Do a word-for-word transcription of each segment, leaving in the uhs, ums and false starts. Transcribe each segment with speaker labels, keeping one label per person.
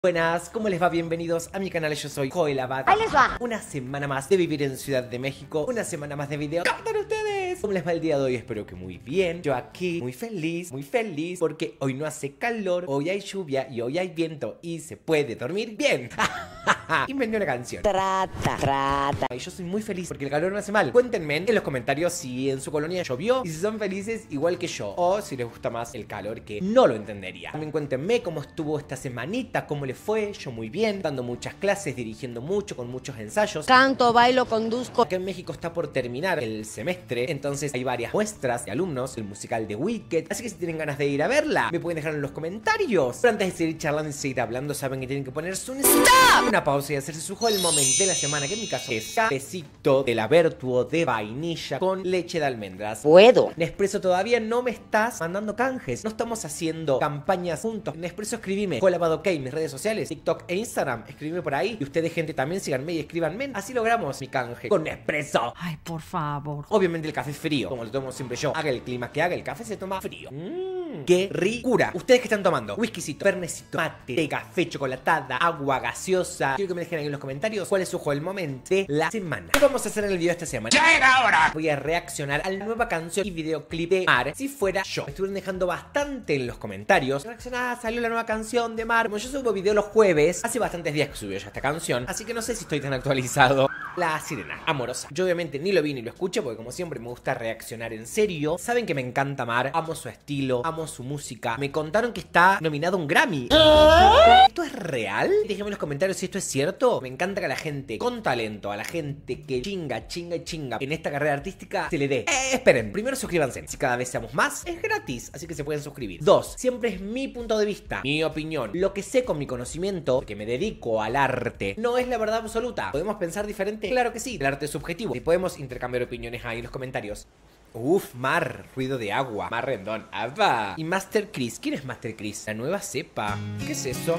Speaker 1: Buenas, ¿cómo les va? Bienvenidos a mi canal, yo soy Joel Abad.
Speaker 2: Ahí les va.
Speaker 1: Una semana más de vivir en Ciudad de México, una semana más de video. ¿Cómo están ustedes? ¿Cómo les va el día de hoy? Espero que muy bien. Yo aquí, muy feliz, muy feliz, porque hoy no hace calor, hoy hay lluvia y hoy hay viento y se puede dormir bien. Inventé una canción.
Speaker 2: Trata, trata.
Speaker 1: Y yo soy muy feliz porque el calor no hace mal. Cuéntenme en los comentarios si en su colonia llovió y si son felices igual que yo, o si les gusta más el calor, que no lo entendería. También cuéntenme cómo estuvo esta semanita, cómo les fue. Yo muy bien, dando muchas clases, dirigiendo mucho, con muchos ensayos.
Speaker 2: Canto, bailo, conduzco.
Speaker 1: Acá en México está por terminar el semestre, entonces hay varias muestras de alumnos del musical de Wicked, así que si tienen ganas de ir a verla, me pueden dejar en los comentarios. Pero antes de seguir charlando y seguir hablando, saben que tienen que ponerse un stop, una pausa y hacerse su juego del momento de la semana, que en mi caso es cafecito de la Vertuo de vainilla con leche de almendras.
Speaker 2: Puedo.
Speaker 1: Nespresso, todavía no me estás mandando canjes, no estamos haciendo campañas juntos. Nespresso, escribime Joel Abad OK, mis redes sociales, TikTok e Instagram, escribime por ahí. Y ustedes, gente, también síganme y escríbanme. Así logramos mi canje con Nespresso.
Speaker 3: Ay, por favor.
Speaker 1: Obviamente el café frío, como lo tomo siempre yo. Haga el clima que haga, el café se toma frío. Mmm, qué ricura. ¿Ustedes qué están tomando? Whiskycito, pernecito, mate, té, café, chocolatada, agua gaseosa. Quiero que me dejen ahí en los comentarios cuál es su juego del momento de la semana. ¿Qué vamos a hacer en el video de esta semana? ¡Ya era hora! Voy a reaccionar a la nueva canción y videoclip de Mar, Si Fuera Yo. Me estuvieron dejando bastante en los comentarios. Reaccioná, salió la nueva canción de Mar. Como yo subo video los jueves, hace bastantes días que subió ya esta canción, así que no sé si estoy tan actualizado. La sirena amorosa. Yo obviamente ni lo vi ni lo escuché, porque como siempre me gusta reaccionar en serio. Saben que me encanta Mar, amo su estilo, amo su música. Me contaron que está nominado a un Grammy. ¿Esto es real? Déjenme en los comentarios si esto es cierto. Me encanta que a la gente con talento, a la gente que chinga, chinga y chinga en esta carrera artística, se le dé. Eh, esperen, primero suscríbanse. Si cada vez seamos más, es gratis, así que se pueden suscribir. Dos, siempre es mi punto de vista, mi opinión. Lo que sé con mi conocimiento, que me dedico al arte, no es la verdad absoluta. ¿Podemos pensar diferente? Claro que sí, el arte es subjetivo. Y podemos intercambiar opiniones ahí en los comentarios. Uf, Mar, ruido de agua. Mar Rendón, ¡apa! Y Master Chris, ¿quién es Master Chris? La nueva cepa. ¿Qué es eso?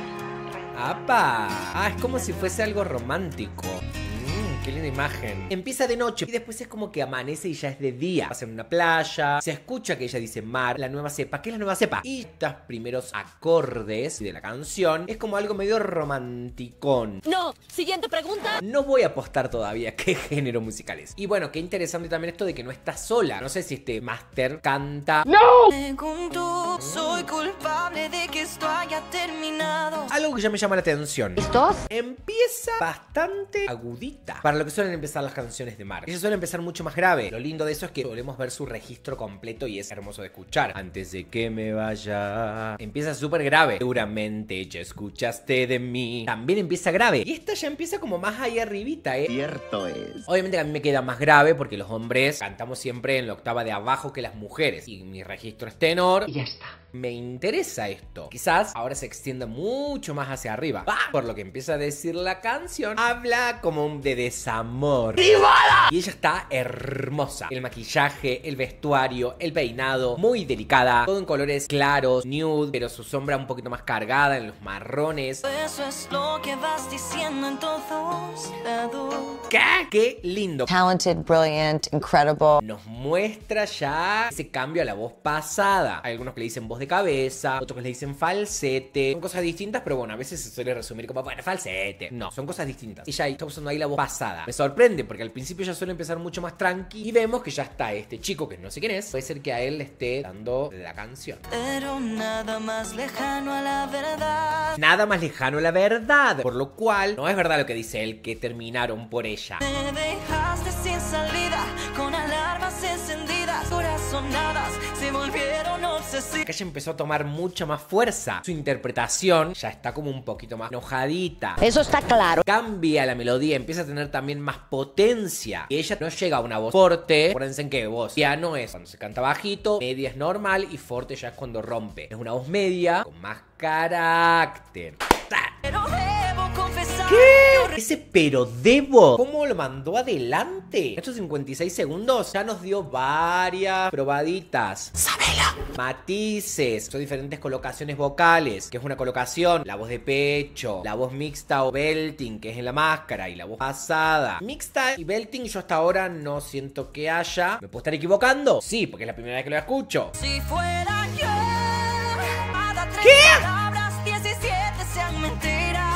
Speaker 1: ¡apa! Ah, es como si fuese algo romántico. Mmm, qué linda imagen. Empieza de noche y después es como que amanece y ya es de día. Pasa en una playa, se escucha que ella dice Mar, la nueva cepa. ¿Qué es la nueva cepa? Y estos primeros acordes de la canción es como algo medio romanticón.
Speaker 3: No, siguiente pregunta.
Speaker 1: No voy a apostar todavía qué género musical es. Y bueno, qué interesante también esto de que no está sola. No sé si este Master canta. ¡No!
Speaker 4: Pregunto, soy culpable de que esto haya terminado.
Speaker 1: Algo que ya me llama la atención.
Speaker 2: ¿Listos?
Speaker 1: Empieza bastante agudita para lo que suelen empezar las canciones de Mar. Ella suele empezar mucho más grave. Lo lindo de eso es que solemos ver su registro completo y es hermoso de escuchar. Antes de que me vaya, empieza súper grave. Seguramente ya escuchaste de mí. También empieza grave. Y esta ya empieza como más ahí arribita, ¿eh?
Speaker 5: Cierto es.
Speaker 1: Obviamente que a mí me queda más grave porque los hombres cantamos siempre en la octava de abajo que las mujeres. Y mi registro es tenor. Y ya está. Me interesa esto. Quizás ahora se extienda mucho más hacia arriba. ¡Ah! Por lo que empieza a decir la canción, habla como de desamor. ¡Privada! Y ella está hermosa. El maquillaje, el vestuario, el peinado, muy delicada. Todo en colores claros, nude, pero su sombra un poquito más cargada en los marrones.
Speaker 4: Eso es lo que vas diciendo en todos lados.
Speaker 1: ¿Qué? ¡Qué lindo!
Speaker 6: Talented, brilliant, incredible.
Speaker 1: Nos muestra ya ese cambio a la voz pasada. Hay algunos que le dicen voz de cabeza, otros que le dicen falsete. Son cosas distintas, pero bueno, a veces se suele resumir como, bueno, falsete. No, son cosas distintas. Ella está usando ahí la voz pasada. Me sorprende porque al principio ya suele empezar mucho más tranqui y vemos que ya está este chico que no sé quién es. Puede ser que a él le esté dando la canción.
Speaker 4: Pero nada más lejano a la verdad.
Speaker 1: Nada más lejano a la verdad. Por lo cual, no es verdad lo que dice él, que terminaron por ella.
Speaker 4: Me dejaste sin salida, con alarmas encendidas, corazonadas se volvieron obsesivas.
Speaker 1: Que ella empezó a tomar mucha más fuerza. Su interpretación ya está como un poquito más enojadita.
Speaker 2: Eso está claro.
Speaker 1: Cambia la melodía, empieza a tener también más potencia. Y ella no llega a una voz fuerte. Acuérdense en que voz piano es cuando se canta bajito, media es normal y fuerte ya es cuando rompe. Es una voz media con más carácter.
Speaker 4: Pero debo confesar.
Speaker 1: ¿Qué? Ese pero debo. ¿Cómo lo mandó adelante? Estos cincuenta y seis segundos ya nos dio varias probaditas. ¡Sabela! Matices. Son diferentes colocaciones vocales. Que es una colocación. La voz de pecho. La voz mixta o belting, que es en la máscara. Y la voz pasada. Mixta y belting yo hasta ahora no siento que haya. ¿Me puedo estar equivocando? Sí, porque es la primera vez que lo escucho.
Speaker 4: Si fuera yo, cada tres
Speaker 1: ¿Qué?
Speaker 4: palabras, diecisiete sean mentiras.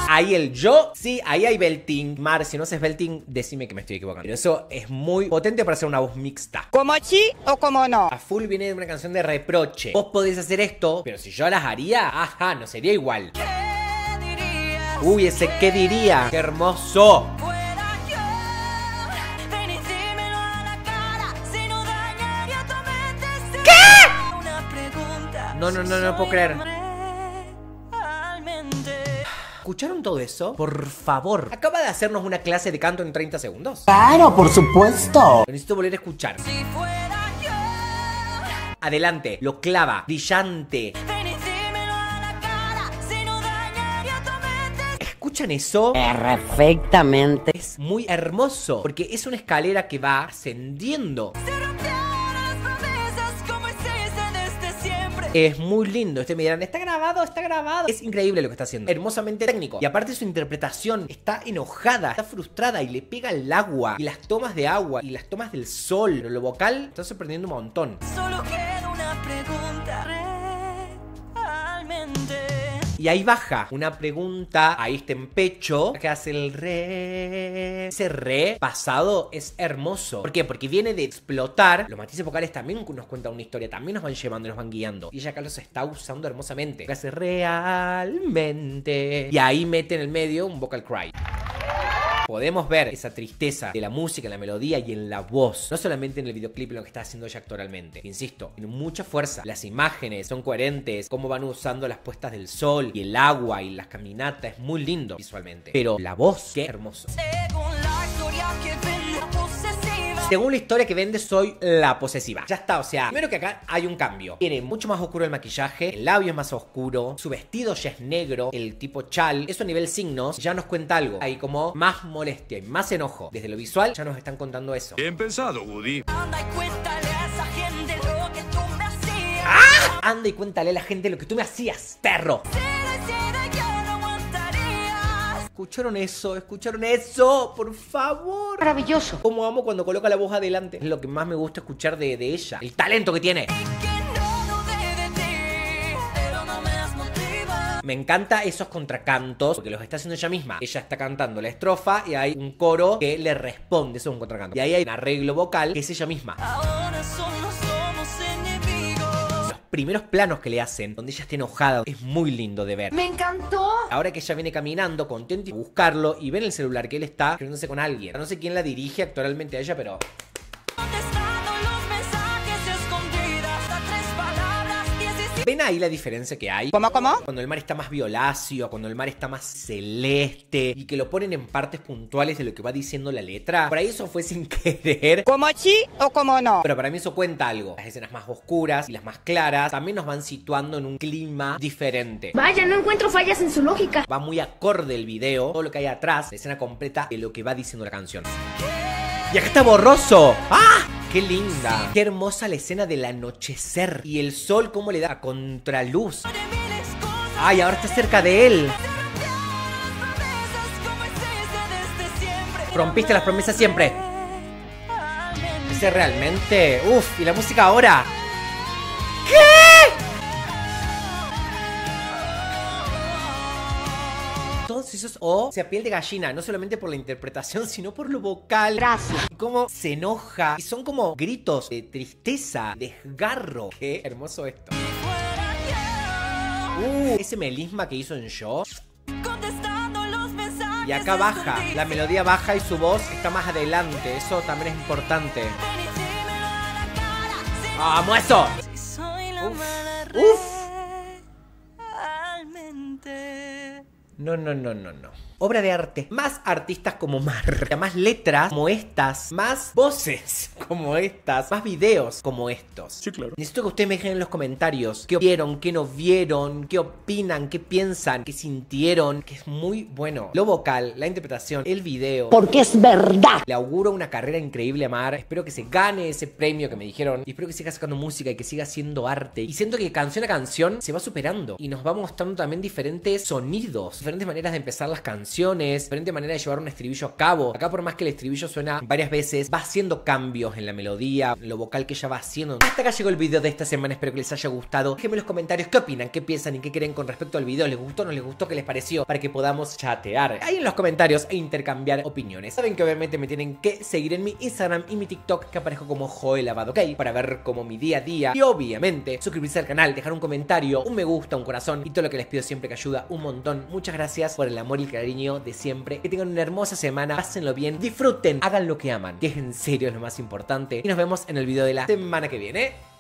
Speaker 1: Ahí el yo, sí, ahí hay belting. Mar, si no haces belting, decime que me estoy equivocando. Pero eso es muy potente para hacer una voz mixta.
Speaker 5: ¿Como sí o como no?
Speaker 1: A full viene de una canción de reproche. Vos podés hacer esto, pero si yo las haría, ajá, no sería igual.
Speaker 4: ¿Qué dirías?
Speaker 1: Uy, ese qué diría. ¡Qué hermoso!
Speaker 4: Fuera yo. Ven y dímelo a la cara. Si no dañaría tu mente. ¿Qué? Una pregunta.
Speaker 1: No, no, no, no
Speaker 4: Si
Speaker 1: puedo
Speaker 4: soy
Speaker 1: creer.
Speaker 4: hombre, realmente.
Speaker 1: ¿Escucharon todo eso? Por favor. Acaba de hacernos una clase de canto en treinta segundos.
Speaker 2: Claro, por supuesto.
Speaker 1: Lo necesito volver a escuchar.
Speaker 4: Si fuera yo.
Speaker 1: Adelante, lo clava, brillante.
Speaker 4: Ven y dímelo a la cara. Si no dañaría tu mente.
Speaker 1: ¿Escuchan eso?
Speaker 2: Perfectamente.
Speaker 1: Es muy hermoso, porque es una escalera que va ascendiendo.
Speaker 4: Se rompieron las promesas como hiciste desde siempre.
Speaker 1: Es muy lindo. Ustedes me dirán, ¿está grabado? ¿Está grabado? Es increíble lo que está haciendo. Hermosamente técnico. Y aparte su interpretación está enojada, está frustrada y le pega el agua. Y las tomas de agua y las tomas del sol. Pero lo vocal está sorprendiendo un montón.
Speaker 4: Solo queda una pregunta. Realmente.
Speaker 1: Y ahí baja una pregunta, ahí está en pecho, que hace el re. Ese re pasado es hermoso. ¿Por qué? Porque viene de explotar. Los matices vocales también nos cuentan una historia, también nos van llevando, nos van guiando. Y ella acá los está usando hermosamente. Que hace realmente. Y ahí mete en el medio un vocal cry. Podemos ver esa tristeza de la música, en la melodía y en la voz. No solamente en el videoclip, en lo que está haciendo ella actoralmente. Insisto, tiene mucha fuerza. Las imágenes son coherentes. Cómo van usando las puestas del sol y el agua y las caminatas. Es muy lindo visualmente. Pero la voz, qué hermoso.
Speaker 4: Según la historia que vende posesiva.
Speaker 1: Según la historia que vende, soy la posesiva. Ya está, o sea, primero que acá hay un cambio. Tiene mucho más oscuro el maquillaje, el labio es más oscuro, su vestido ya es negro, el tipo chal. Eso a nivel signos ya nos cuenta algo. Hay como más molestia y más enojo. Desde lo visual ya nos están contando eso.
Speaker 7: Bien pensado, Woody.
Speaker 4: Anda y cuéntale a esa gente lo que tú me hacías.
Speaker 1: Anda y cuéntale a la gente lo que tú me hacías, perro.
Speaker 4: Si lo hiciera yo no aguantarías.
Speaker 1: ¿Escucharon eso? ¿Escucharon eso? Por favor.
Speaker 2: Maravilloso.
Speaker 1: Como amo cuando coloca la voz adelante. Es lo que más me gusta escuchar de, de ella. El talento que tiene.
Speaker 4: Y que no dudé de ti, pero no me has motivado.
Speaker 1: Me encanta esos contracantos porque los está haciendo ella misma. Ella está cantando la estrofa y hay un coro que le responde. Eso es un contracanto. Y ahí hay un arreglo vocal que es ella misma.
Speaker 4: Ahora solo somos enemigos.
Speaker 1: Los primeros planos que le hacen, donde ella está enojada, es muy lindo de ver.
Speaker 2: Me encantó.
Speaker 1: Ahora que ella viene caminando, contenta y a buscarlo y ve en el celular que él está escribiéndose con alguien. No sé quién la dirige actualmente a ella, pero...
Speaker 4: Contestando los mensajes escondidas. A tres palabras, diecisiete.
Speaker 1: ¿Ven ahí la diferencia que hay?
Speaker 5: ¿Cómo, cómo?
Speaker 1: Cuando el mar está más violáceo, cuando el mar está más celeste y que lo ponen en partes puntuales de lo que va diciendo la letra. Por ahí eso fue sin querer.
Speaker 5: ¿Como sí o como no?
Speaker 1: Pero para mí eso cuenta algo. Las escenas más oscuras y las más claras también nos van situando en un clima diferente.
Speaker 3: Vaya, no encuentro fallas en su lógica.
Speaker 1: Va muy acorde el video, todo lo que hay atrás, la escena completa de lo que va diciendo la canción. Y acá está borroso. ¡Ah! ¡Qué linda! Qué hermosa la escena del anochecer. Y el sol cómo le da a contraluz.
Speaker 4: De miles cosas.
Speaker 1: ¡Ay, ahora está cerca de él!
Speaker 4: Promesas como hiciste desde siempre.
Speaker 1: Rompiste las promesas siempre.
Speaker 4: Realmente.
Speaker 1: Ese realmente... Uf, y la música ahora. Todos esos o sea piel de gallina, no solamente por la interpretación, sino por lo vocal.
Speaker 2: Gracias.
Speaker 1: Y cómo se enoja. Y son como gritos de tristeza, desgarro. Qué hermoso esto. Uh, ese melisma que hizo en Yo.
Speaker 4: Contestando los mensajes
Speaker 1: Y acá baja,
Speaker 4: escondidos.
Speaker 1: la melodía baja y su voz está más adelante. Eso también es importante.
Speaker 4: Ven y dímelo a la cara, si
Speaker 1: ¡Vamos, eso!
Speaker 4: Si soy la
Speaker 1: Uf,
Speaker 4: mala
Speaker 1: uf.
Speaker 4: realmente.
Speaker 1: No, no, no, no, no. Obra de arte. Más artistas como Mar. Más letras como estas. Más voces como estas. Más videos como estos.
Speaker 7: Sí, claro.
Speaker 1: Necesito que ustedes me dejen en los comentarios qué vieron, qué no vieron, qué opinan, qué piensan, qué sintieron. Que es muy bueno. Lo vocal, la interpretación, el video.
Speaker 2: Porque es verdad.
Speaker 1: Le auguro una carrera increíble a Mar. Espero que se gane ese premio que me dijeron. Y espero que siga sacando música y que siga haciendo arte. Y siento que canción a canción se va superando. Y nos va mostrando también diferentes sonidos. Diferentes maneras de empezar las canciones. canciones, diferente manera de llevar un estribillo a cabo. Acá por más que el estribillo suena varias veces, va haciendo cambios en la melodía, lo vocal que ella va haciendo. Hasta acá llegó el video de esta semana, espero que les haya gustado. Déjenme en los comentarios qué opinan, qué piensan y qué creen con respecto al video. ¿Les gustó o no les gustó? ¿Qué les pareció? Para que podamos chatear ahí en los comentarios e intercambiar opiniones. Saben que obviamente me tienen que seguir en mi Instagram y mi TikTok, que aparezco como Joel Abad, ok, para ver como mi día a día. Y obviamente suscribirse al canal, dejar un comentario, un me gusta, un corazón y todo lo que les pido siempre, que ayuda un montón. Muchas gracias por el amor y el cariño de siempre. Que tengan una hermosa semana, pásenlo bien, disfruten, hagan lo que aman, que en serio es lo más importante. Y nos vemos en el video de la semana que viene.